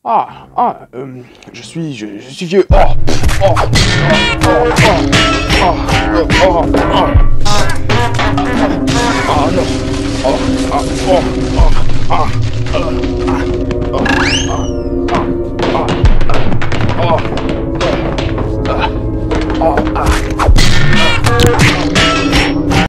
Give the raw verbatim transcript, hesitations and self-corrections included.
Ah, ah, euh, je suis, je, je suis vieux. Oh, oh, oh, oh, oh, oh, oh, oh, ah non. Oh, ah, oh, oh, ah.